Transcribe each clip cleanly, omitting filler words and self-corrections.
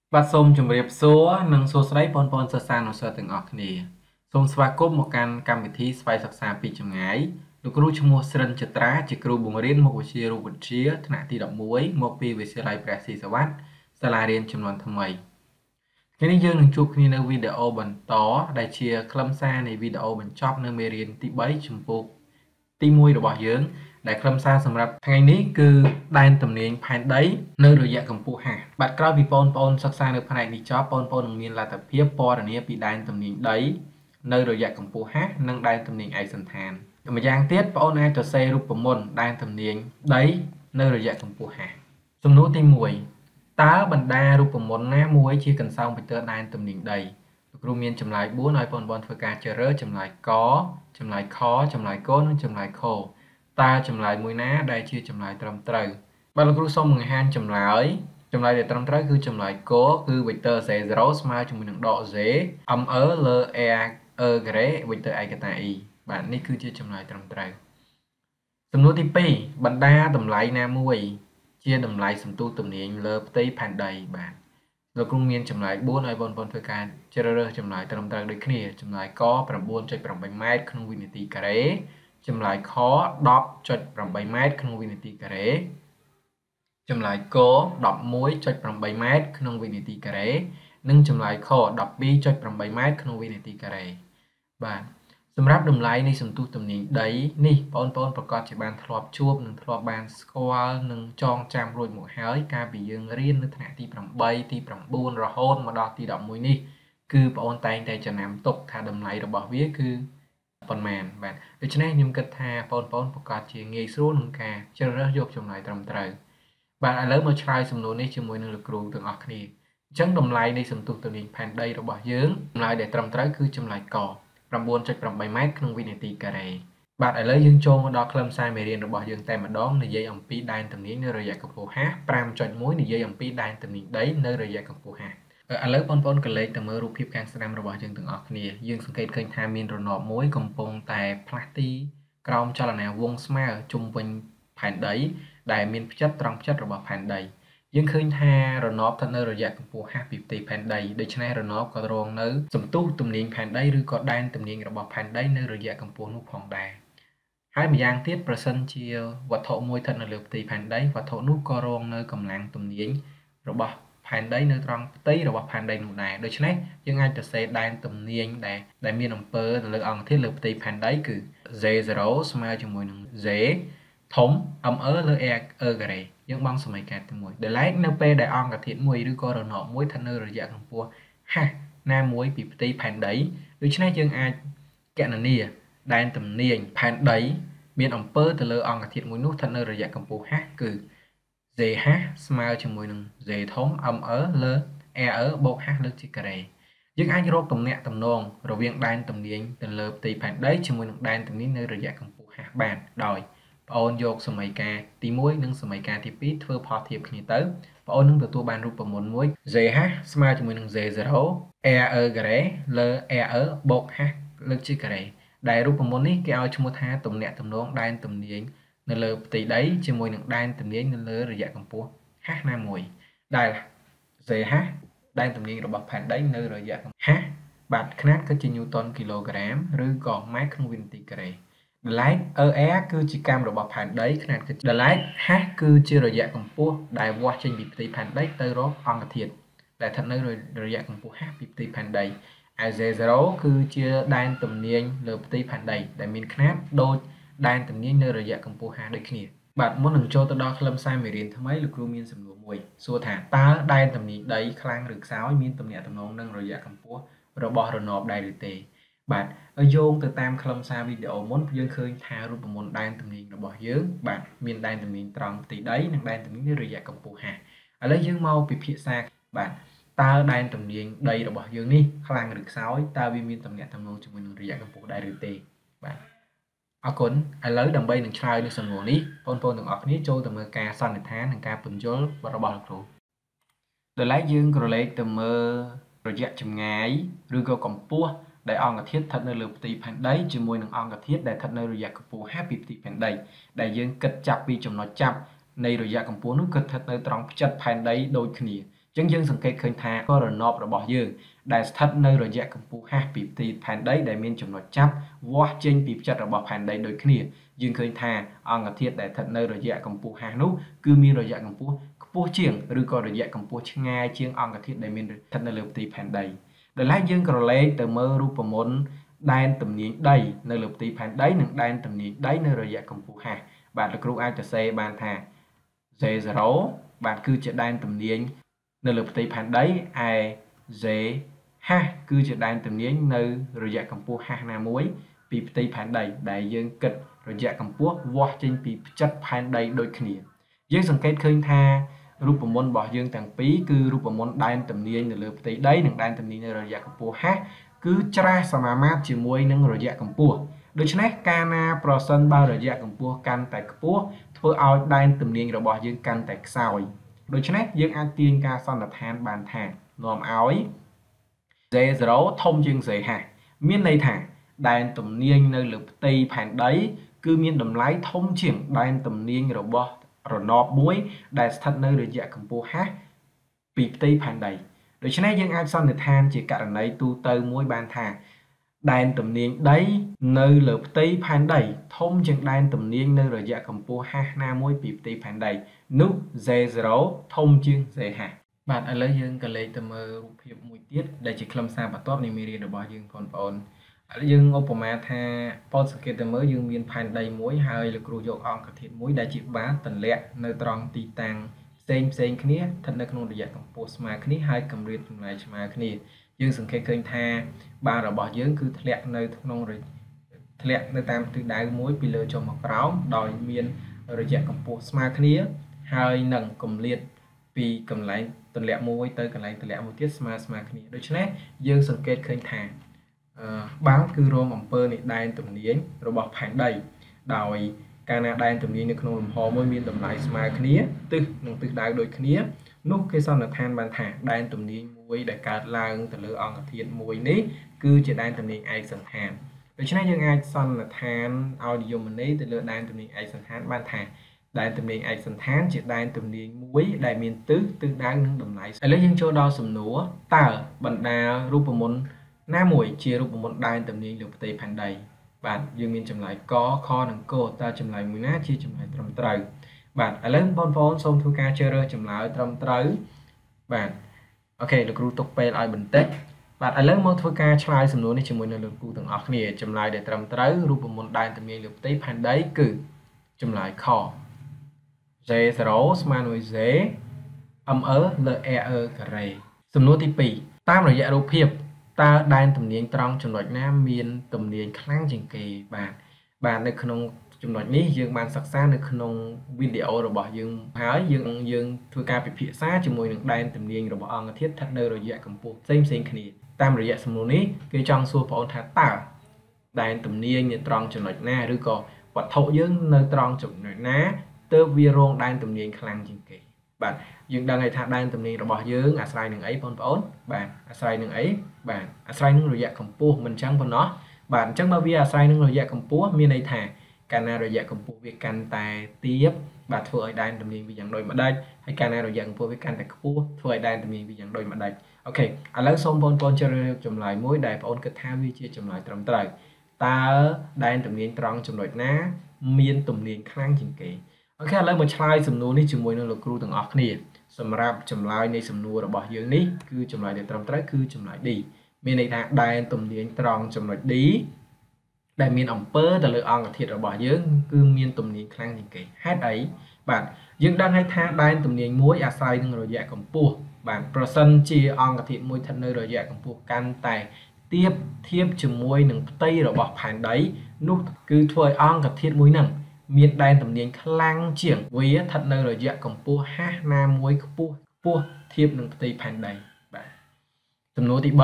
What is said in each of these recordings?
បាទសូមជម្រាបសួរនិងសួស្តីបងប្អូនសិស្សានុសិស្សទាំងអស់គ្នាសូមស្វាគមន៍មកកាន់កម្មវិធីស្វ័យសិក្សាពីចម្ងាយលោកគ្រូឈ្មោះស្រិនចត្រាជាគ្រូបង្រៀនមុខវិជ្ជារូបវិទ្យាថ្នាក់ទី11មកពីវិទ្យាល័យព្រះស៊ីសុវត្ថិសាលារៀនចំនួនថ្មីថ្ងៃនេះយើងនឹងជួបគ្នានៅវីដេអូបន្តដែលជាខ្លឹមសារនៃវីដេអូបញ្ចប់នៅមេរៀនទី3ជំពូកទី1របស់យើងដែលខ្លឹមសារសម្រាប់ថ្ងៃនេះគឺដែនទំនាញផែនដីនៅរយៈកម្ពស់ហាបាទក្រោយពីបងប្អូនសិក្សានៅផ្នែកនេះចប់បងប្អូននឹងមានលទ្ធភាពពណ៌នាពីដែនទំនាញដីនៅរយៈកម្ពស់ហានិងដែនទំនាញឯកសណ្ឋានម្យ៉ាងទៀតបងប្អូនអាចសរសេររូបមន្តដែនទំនាញដីនៅរយៈកម្ពស់ហាសំណួរទី1តើបណ្ដារូបមន្តណាមួយជាកន្សោងពីទិសដែនទំនាញដីលោកគ្រូមានចម្លើយ4ឲ្យបងប្អូនធ្វើការជ្រើសរើសចម្លើយកចម្លើយខចម្លើយគនិងចម្លើយខតើចម្លើយមួយណាដែលជាចម្លើយត្រឹមត្រូវបាទលោកគ្រូសូមបង្ហាញចម្លើយដែលត្រឹមត្រូវគឺចម្លើយគគឺ vector z0 ស្មើជាមួយនឹងដក z me លើ e ការ៉េ vector ឯកតា e បាទនេះគឺជាចម្លើយត្រឹមត្រូវសំណួរទី2បណ្ដាតម្លៃណាមួយជាតម្លៃសន្ទុះទំនាញលើផ្ទៃផែនដីបាទលោកគ្រូមានចម្លើយ4ឲ្យបងប្អូនធ្វើការជ្រើសរើសចម្លើយត្រឹមត្រូវដូចគ្នាចម្លើយក9.8 ម៉ែត្រក្នុងវិនាទីការ៉េចម្លើយខ 10.8 ម៉ែត្រក្នុងវិនាទីការ៉េចម្លើយគ 11.8 ម៉ែត្រក្នុងវិនាទីការ៉េនិងចម្លើយខ 12.8 ម៉ែត្រក្នុងវិនាទីការ៉េបាទសម្រាប់តម្លៃនៃសន្ទុះទំនាញដីនេះបងប្អូនប្រកាសជាបានធ្លាប់ជួបនិងធ្លាប់បានស្គាល់និងចងចាំរួចមកហើយកាលពីយើងរៀននៅថ្នាក់ទី8ទី9រហូតមកដល់ទី11នេះគឺបងប្អូនតែងតែចំណាំទុកថាតម្លៃរបស់វាគឺប៉ុន្មានបាទដូច្នេះខ្ញុំគិតថាបងប្អូនប្រកាសជាងាយស្រួលក្នុងការជ្រើសរើសយកចម្លើយត្រឹមត្រូវបាទឥឡូវមកឆ្លើយសំណួរនេះជាមួយនឹងលោកគ្រូទាំងអស់គ្នាអញ្ចឹងតម្លៃនៃសន្ទុះទំនាញផែនដីរបស់យើងចម្លើយដែលត្រឹមត្រូវគឺចម្លើយក9.8 ម៉ែត្រក្នុងវិនាទីការ៉េបាទឥឡូវយើងចូលមកដល់ខ្លឹមសារមេរៀនរបស់យើងតែម្ដងនិយាយអំពីដែនទំនាញនៅរយៈកម្ពស់ហា 5.1 និយាយអំពីដែនទំនាញដីនៅរយៈកម្ពស់ហាឥឡូវបងប្អូនកលេចទៅមើលរូបភាពខាងស្ដាំរបស់យើងទាំងអស់គ្នាយើងសង្កេតឃើញថាមានរណបមួយកំពុងតែផ្លាស់ទីក្រោមចលនាវងស្មើជុំវិញផែនដីដែលមានផ្ចិតត្រង់ផ្ចិតរបស់ផែនដីយើងឃើញថារណបស្ថិតនៅរយៈកម្ពស់ហាពីផ្ទៃផែនដីដូច្នេះរណបក៏រងនៅសន្ទុះទំនាញផែនដីឬក៏ដែនទំនាញរបស់ផែនដីនៅរយៈកម្ពស់នោះផងដែរហើយម្យ៉ាងទៀតប្រសិនជាវត្ថុមួយស្ថិតនៅលើផ្ទៃផែនដីវត្ថុនោះក៏រងនៅកម្លាំងទំនាញរបស់ផែនដីនៅត្រង់ផ្ទៃរបស់ផែនដីនោះដែរដូច្នេះយើងអាចសរសេរដែនទំនាញដែលមានអំពើទៅលើអង្គធាតុលើផ្ទៃផែនដីគឺ z0 ស្មើជាមួយនឹង z ធំ me លើ e ការ៉េយើងបង់សមីការទី1ដែលឡែកនៅពេលដែលអង្គធាតុមួយឬក៏រណបមួយស្ថិតនៅរយៈកម្ពស់ហាណាមួយពីផ្ទៃផែនដីដូច្នេះយើងអាចគណនាដែនទំនាញផែនដីមានអំពើទៅលើអង្គធាតុមួយនោះស្ថិតនៅរយៈកម្ពស់ហាគឺ z ហាស្មើជាមួយនឹង z ធំ me លើ e បូកហាលើកជាការ៉េយើងអាចរកទំនាក់ទំនងរវាងដែនទំនាញទៅលើផ្ទៃផែនដីជាមួយនឹងដែនទំនាញនៅរយៈកម្ពស់ហាបានដោយបងអូនយកសមីការទី1និងសមីការទី2ធ្វើផលធៀបគ្នាទៅបងអូននឹងទទួលបានរូបមន្តមួយ z ហាស្មើជាមួយនឹង z0 e ការ៉េលើ e បូកហាលើកជាការ៉េដែលរូបមន្តនេះគេឲ្យឈ្មោះថាទំនាក់ទំនងដែនទំនាញនៅលើផ្ទៃដីជាមួយនឹងដែនទំនាញនៅលើរយៈកម្ពស់ហាណាមួយដែល z ហាដែនទំនាញរបស់ផែនដីនៅរយៈកម្ពស់ហាបាទຂະຫນាតគឺជាញូតនគីឡូក្រាមឬក៏ម៉ែត្រក្នុងវិនាទីការ៉េដលែក ER គឺជាកម្មរបស់ផែនដីຂະຫນាតដលែកហាគឺជារយៈកម្ពស់ដែលវាស់ចេញពីផ្ទៃផែនដីទៅរកអង្គធាតុដែលស្ថិតនៅរយៈកម្ពស់ហាពីផ្ទៃផែនដីឯ Z0 គឺជាដែនទំនាញលើផ្ទៃផែនដីដែលមានຂະຫນាតដូចដែនទំនាញនៅរយៈកម្ពស់ហាដូចគ្នាបាទមុននឹងចូលទៅដល់ខ្លឹមសារមេរៀនថ្មីលោកគ្រូមានសំណួរមួយសួរថាតើដែនទំនាញដីខ្លាំងឬខ្សោយមានទំនាក់ទំនងនឹងរយៈកម្ពស់របស់រណបដែរឬទេបាទយោងទៅតាមខ្លឹមសារវីដេអូមុនយើងឃើញថារូបមន្តដែនទំនាញរបស់យើងបាទមានដែនទំនាញត្រង់ផ្ទៃដីនិងដែនទំនាញនៅរយៈកម្ពស់ហាឥឡូវយើងមកពិភាក្សាបាទតើដែនទំនាញដីរបស់យើងនេះខ្លាំងឬខ្សោយតើវាមានទំនាក់ទំនងជាមួយនឹងរយៈកម្ពស់ដែរឬទេបាទអរគុណឥឡូវដើម្បីនឹងឆ្លើយនឹងសំណួរនេះបងប្អូនទាំងអស់គ្នាចូលទៅមើលការសន្និដ្ឋាននិងការពន្យល់របស់លោកគ្រូដោយឡែកយើងក្រឡេកទៅមើលរយៈចម្ងាយឬក៏កម្ពស់ដែលអង្គធាតុស្ថិតនៅលើផ្ទៃផែនដីជាមួយនឹងអង្គធាតុដែលស្ថិតនៅរយៈកម្ពស់ហាពីផ្ទៃផែនដីដែលយើងគិតចាប់ពីចំណុចចាប់នៃរយៈកម្ពស់នោះគឺស្ថិតនៅត្រង់ផ្ចិតផែនដីដូចគ្នាចឹងយើងសង្កេតឃើញថាក៏រណបរបស់យើងដែលស្ថិតនៅរយៈកម្ពស់ហាស់ពីផ្ទៃផែនដីដែលមានចំណុចចាប់វាស់ចេញពីផ្ចិតរបស់ផែនដីដូចគ្នាយើងឃើញថាអង្គធាតុដែលស្ថិតនៅរយៈកម្ពស់ហាស់នោះគឺមានរយៈកម្ពស់ខ្ពស់ជាងឬក៏រយៈកម្ពស់ឆ្ងាយជាងអង្គធាតុដែលមានស្ថិតនៅលើផ្ទៃផែនដីដោយឡែកយើងក្រឡេកទៅមើលរូបមន្តដែនទំនាញដីនៅលើផ្ទៃផែនដីនិងដែនទំនាញដីនៅរយៈកម្ពស់ហាស់បាទលោកគ្រូអាចសរសេរបានថា Z0 បាទគឺជាដែនទំនាញនៅលើផ្ទៃផែនដីឯ Z ហាស់គឺជាដែនទំនាញនៅរយៈកម្ពស់ហាស់ណាមួយពីផ្ទៃផែនដីដែលយើងគិតរយៈកម្ពស់វាស់ចេញពីផ្ចិតផែនដីដូចគ្នាយើងសង្កេតឃើញថារូបមន្តរបស់យើងទាំងពីរគឺរូបមន្តដែនទំនាញនៅលើផ្ទៃដីនិងដែនទំនាញនៅរយៈកម្ពស់ហាស់គឺច្រាសសមាមាត្រជាមួយនឹងរយៈកម្ពស់ដូច្នេះកាលណាប្រសិនបើរយៈកម្ពស់កាន់តែខ្ពស់ធ្វើឲ្យដែនទំនាញរបស់យើងកាន់តែខ្សោយដូច្នេះយើងអាចទាញការសន្និដ្ឋានបានថានាំឲ្យ Z0 ធំជាង Z ហាស់មានន័យថាដែនទំនាញនៅលើផ្ទៃផែនដីគឺមានតម្លៃធំជាងដែនទំនាញរបស់រណបមួយដែលស្ថិតនៅរយៈកម្ពស់ហាស់ពីផ្ទៃផែនដីដូច្នេះយើងអាចសន្និដ្ឋានជាករណីទូទៅមួយបានថាដែនទំនាញដីនៅលើផ្ទៃផែនដីធំជាងដែនទំនាញនៅរយៈកម្ពស់ហាស់ណាមួយពីផ្ទៃផែនដីនោះ Z0 ធំជាង Z ហាស់បាទឥឡូវយើងក៏លេខទៅមើលរូបភាពមួយទៀតដែលជាខ្លឹមសារបន្ទាប់នៃមេរៀនរបស់យើងបងប្អូនយើងឧបមាថាពោលសង្កេតទៅមើលយើងមានផែនដីមួយហើយលោកគ្រូយកអង្គធាតុមួយដែលជាបាតទម្លាក់នៅត្រង់ទីតាំងផ្សេងគ្នាស្ថិតនៅក្នុងរយៈកម្ពស់ស្មើគ្នាហើយកម្រិតចម្ងាយស្មើគ្នាយើងសង្កេតឃើញថាបាតរបស់យើងគឺធ្លាក់នៅក្នុងធ្លាក់នៅតាមទិសដៅមួយពីលើចុះមកក្រោមដោយមានរយៈកម្ពស់ស្មើគ្នាហើយនឹងកម្រិតពីកន្លែងទម្លាក់មួយទៅកន្លែងទម្លាក់មួយទៀតស្មើគ្នាដូច្នេះយើងសង្កេតឃើញថាបាល់គឺរងអំពើនៃដែនទំនាញរបស់ផែនដីដោយកាលណាដែនទំនាញនៅក្នុងលំហមួយមានតម្លៃស្មើគ្នាទិសនិងទិសដៅដូចគ្នានោះគេសន្និដ្ឋានបានថាដែនទំនាញមួយដែលកើតឡើងទៅលើអង្គធាតុមួយនេះគឺជាដែនទំនាញឯកសណ្ឋានដូច្នេះយើងអាចសន្និដ្ឋានឲ្យនិយមន័យទៅលើដែនទំនាញឯកសណ្ឋានបានថាដែនទំនាញឯកសណ្ឋានជាដែនទំនាញមួយដែលមានទិសដៅនិងតម្លៃឥឡូវយើងចូលដល់សំណួរតើបណ្ដារូបមន្តណាមួយជារូបមន្តដែនទំនាញលើផ្ទៃផែនដីបាទយើងមានចម្លើយកខនិងកតើចម្លើយមួយណាជាចម្លើយត្រឹមត្រូវបាទឥឡូវបងប្អូនសូមធ្វើការជ្រើសរើសចម្លើយត្រឹមត្រូវបាទអូខេលោកគ្រូទុកពេលឲ្យបន្តិចបាទឥឡូវមកធ្វើការឆ្លើយសំណួរនេះជាមួយនឹងលោកគ្រូទាំងអស់គ្នាចម្លើយដែលត្រឹមត្រូវរូបមន្តដែនទំនាញលើផ្ទៃផែនដីគឺចម្លើយខ Z0 ស្មើនឹង Z ME លើ AE ការ៉េសំណួរទី2តាមរយៈរូបភាពតើដែនទំនាញត្រង់ចំណុចណាមានទំនាញខ្លាំងជាងគេបាទនៅក្នុងចំណុចនេះយើងបានសិក្សានៅក្នុងវីដេអូរបស់យើងហើយយើងធ្វើការពិភាក្សាជាមួយនឹងដែនទំនាញរបស់អង្គធាតុស្ថិតនៅរយៈកម្ពស់ផ្សេងគ្នាតាមរយៈសំណួរនេះគេចង់សួរបងប្អូនថាតើដែនទំនាញនៅត្រង់ចំណុចណាឬក៏វត្ថុយើងនៅត្រង់ចំណុចណាទើបវារងដែនទំនាញខ្លាំងជាងគេបាទយើងដឹងហើយថាដែនទំនាញរបស់យើងអាស្រ័យនឹងអីបងប្អូនបាទអាស្រ័យនឹងអីបាទអាស្រ័យនឹងរយៈកម្ពស់មិនអញ្ចឹងប៉ុណ្ណោះបាទអញ្ចឹងបើវាអាស្រ័យនឹងរយៈកម្ពស់មានន័យថាកាលណារយៈកម្ពស់វាកាន់តែទាបបាទធ្វើឲ្យដែនទំនាញវាយ៉ាងដូចម្ដេចហើយកាលណារយៈកម្ពស់វាកាន់តែខ្ពស់ធ្វើឲ្យដែនទំនាញវាយ៉ាងដូចម្ដេចអូខេឥឡូវសូមបងប្អូនជ្រើសរើសចម្លើយមួយដែលបងប្អូនគិតថាវាជាចម្លើយត្រឹមត្រូវតើដែនទំនាញត្រង់ចំណុចណាមានទំនាញខ្លាំងជាងគេអូខេឥឡូវមកឆ្លើយសំណួរនេះជាមួយនឹងលោកគ្រូទាំងអស់គ្នាសម្រាប់ចម្លើយនៃសំណួររបស់យើងនេះគឺចម្លើយដែលត្រឹមត្រូវគឺចម្លើយ D មានន័យថាដែនទំនាញត្រង់ចំណុច D ដែលមានអំពើទៅលើអង្គធាតុរបស់យើងគឺមានទំនាញខ្លាំងជាងគេហេតុអីបាទយើងដឹងហើយថាដែនទំនាញមួយអាស្រ័យនឹងរយៈកម្ពស់បាទប្រសិនជាអង្គធាតុមួយស្ថិតនៅរយៈកម្ពស់កាន់តែទាបធៀបជាមួយនឹងផ្ទៃរបស់ផែនដីនោះគឺធ្វើឲ្យអង្គធាតុមួយហ្នឹងមានដែនទំនាញខ្លាំងជាងវាស្ថិតនៅរយៈកម្ពស់ហាស់ណាមួយខ្ពស់ធៀបនឹងផ្ទៃផែនដីបាទសំណួរទី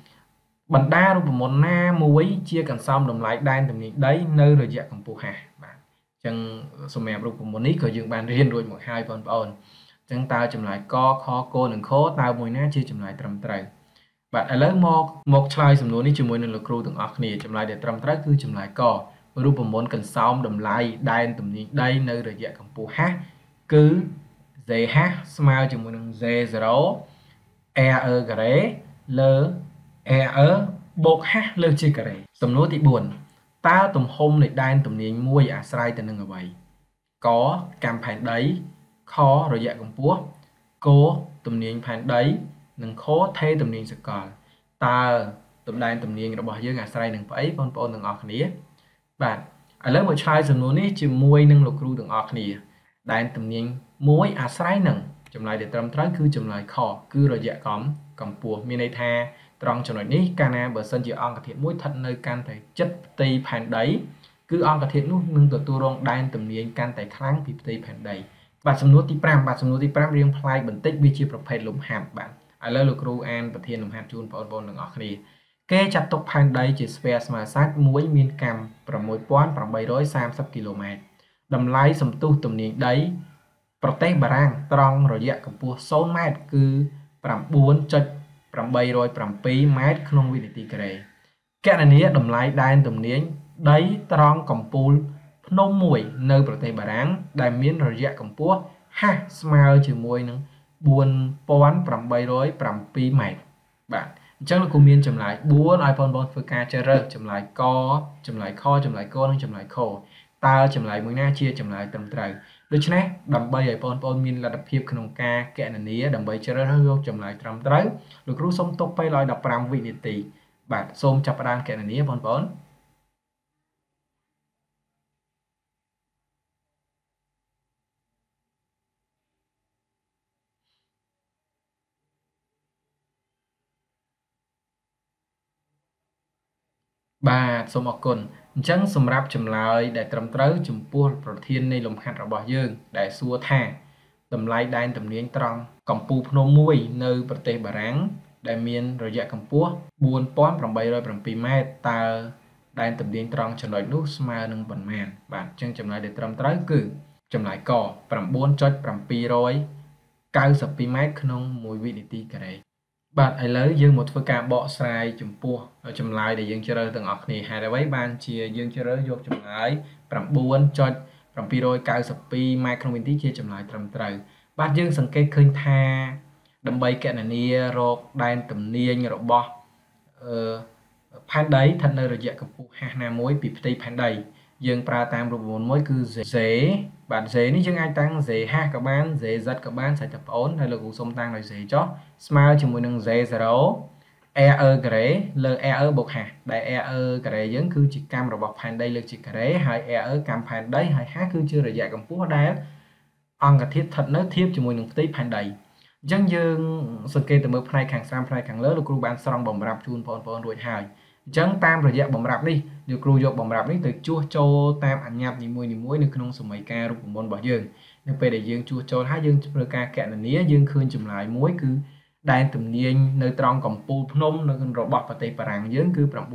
3បណ្ដារូបមន្តណាមួយជាកន្សោមតម្លៃដែនទំនាញដីនៅរយៈកម្ពស់ហាស់បាទអញ្ចឹងសម្រាប់រូបមន្តនេះក៏យើងបានរៀនរួចមកហើយបងប្អូនអញ្ចឹងតើចម្លើយកខកនិងខតើមួយណាជាចម្លើយត្រឹមត្រូវបាទឥឡូវមកឆ្លើយសំណួរនេះជាមួយនឹងលោកគ្រូទាំងអស់គ្នាចម្លើយដែលត្រឹមត្រូវគឺចម្លើយករូបមន្តកន្សោមតម្លៃដែនទំនាញដីនៅរយៈកម្ពស់ហាស់គឺ Z ហាស់ស្មើជាមួយនឹង Z0 e ở carré lơ e ở bột hលើជាការ៉េសំណួរទី4តើទំហំនៃដែនទំនាញមួយអាស្រ័យទៅនឹងអ្វីកកម្មផែនដីខរយៈកម្ពស់កទំនាញផែនដីនិងខថេរទំនាញសកលតើទំដែនទំនាញរបស់យើងអាស្រ័យនឹងអ្វីបងប្អូនទាំងអស់គ្នាបាទឥឡូវមកឆ្លើយសំណួរនេះជាមួយនឹងលោកគ្រូទាំងអស់គ្នាដែនទំនាញមួយអាស្រ័យនឹងចម្លើយដែលត្រឹមត្រូវគឺចម្លើយខគឺរយៈកម្ពស់មានន័យថាត្រង់ចំណុចនេះកាលណាបើសិនជាអង្គធាតុមួយស្ថិតនៅកាន់តែជិតផ្ទៃផែនដីគឺអង្គធាតុនោះនឹងទទួលរងដែនទំនាញកាន់តែខ្លាំងពីផ្ទៃផែនដីបាទសំណួរទី5រៀងប្លែកបន្តិចវាជាប្រភេទលំហាត់បាទឥឡូវលោកគ្រូអានប្រធានលំហាត់ជូនបងប្អូនទាំងអស់គ្នាគេចាត់ទុកផែនដីជាស្វែស្មើសាច់មួយមានកម្ម6830គីឡូម៉ែត្រតម្លៃសន្ទុះទំនាញដីប្រទេសបារាំងត្រង់រយៈកម្ពស់0ម៉ែត្រគឺ9.807ម៉ែត្រក្នុងវិនាទីការ៉េគណនាតម្លៃដែនទំនាញដីត្រង់កំពូលភ្នំមួយនៅប្រទេសបារាំងដែលមានរយៈកម្ពស់ហះស្មើជាមួយនឹង4807ម៉ែត្របាទអញ្ចឹងលោកគ្រូមានចម្លើយ4ឲ្យបងប្អូនធ្វើការជ្រើសរើសចម្លើយកចម្លើយខចម្លើយគនិងចម្លើយខតើចម្លើយមួយណាជាចម្លើយត្រឹមត្រូវដូច្នេះដើម្បីឲ្យបងប្អូនមានលទ្ធភាពក្នុងការគណនាដើម្បីជ្រើសរើសយកចម្លើយត្រឹមត្រូវលោកគ្រូសូមទុកពេលឲ្យ15វិនាទីបាទសូមចាប់ផ្ដើមគណនាបងប្អូនបាទសូមអរគុណអញ្ចឹងសម្រាប់ចម្លើយដែលត្រឹមត្រូវចំពោះប្រធាននៃលំហាត់របស់យើងដែលសួរថាតម្លៃដែនទំនាញត្រង់កំពូលភ្នំមួយនៅប្រទេសបារាំងដែលមានរយៈកម្ពស់4807ម៉ែត្រតើដែនទំនាញត្រង់ចំណុចនោះស្មើនឹងប៉ុន្មានបាទអញ្ចឹងចម្លើយដែលត្រឹមត្រូវគឺចម្លើយក9.792ម៉ែត្រក្នុង1វិនាទីការ៉េបាទឥឡូវយើងមកធ្វើការបកស្រាយចំពោះចម្លើយដែលយើងជ្រើសទាំងអស់គ្នាហេតុអ្វីបានជាយើងជ្រើសយកចម្លើយ9.792ម៉ែត្រក្នុងវិនាទីជាចម្លើយត្រឹមត្រូវបាទយើងសង្កេតឃើញថាដើម្បីគណនារកដែនទំនាញរបស់ផែនដីស្ថិតនៅរយៈកម្ពស់ហះណាមួយពីផ្ទៃផែនដីយើងប្រើតាមរូបមន្តមួយគឺ Z បាទ Z នេះយើងអាចតាំង Z ហះក៏បាន Z ក៏បានសាច់តែប្អូនហើយលោកគ្រូសុំតាំងដោយ Z ចុះស្មើជាមួយនឹង Z0 e ở carré លើ e ở បូកហះដែល e ở carré យើងគឺជាកម្មរបស់ផែនដីលើកជាការ៉េហើយ e ở កម្មផែនដីហើយហះគឺជារយៈកម្ពស់ដែលអង្គធាតុស្ថិតនៅធៀបជាមួយនឹងផ្ទៃផែនដីអញ្ចឹងយើងសង្កេតទៅមើលផ្នែកខាងស្ដាំផ្នែកខាងលើលោកគ្រូបានស្រង់បំរាប់ជូនបងប្អូនរួចហើយអញ្ចឹងតាមរយៈបំរាប់នេះលោកគ្រូយកបំរាប់នេះទៅជួសចូលតាមអញ្ញត្តិនីមួយៗនៅក្នុងសម័យកាលរូបមន្តរបស់យើងនៅពេលដែលយើងជួសចូលហើយយើងធ្វើការគណនាយើងឃើញចម្លើយមួយគឺដែនទំនាញនៅត្រង់កំពូលភ្នំនៅរបស់ប្រទេសបារាំងយើងគឺ9.792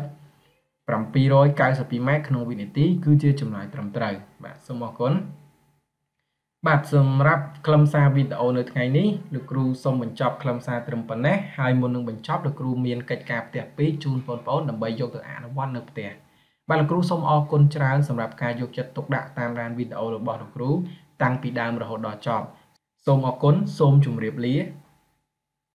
ម៉ែត្រក្នុងវិនាទីគឺជាចម្លើយត្រឹមត្រូវបាទសូមអរគុណបាទសម្រាប់ខ្លឹមសារវីដេអូនៅថ្ងៃនេះលោកគ្រូសូមបញ្ចប់ខ្លឹមសារត្រឹមប៉ុណ្ណេះហើយមុននឹងបញ្ចប់លោកគ្រូមានកិច្ចការផ្ទះ2ជូនបងប្អូនដើម្បីយកទៅអនុវត្តនៅផ្ទះបាទលោកគ្រូសូមអរគុណច្រើនសម្រាប់ការយកចិត្តទុកដាក់តាមដានវីដេអូរបស់លោកគ្រូតាំងពីដើមរហូតដល់ចប់សូមអរគុណសូមជម្រាបលា